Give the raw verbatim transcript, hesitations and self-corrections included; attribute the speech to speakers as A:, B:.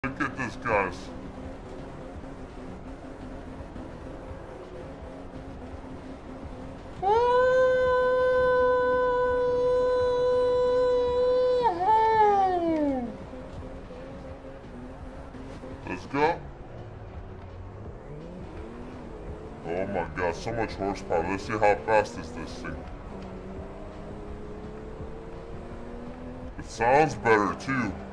A: Look at this, guys. Let's go. Oh my god, so much horsepower. Let's see how fast is this thing. It sounds better too.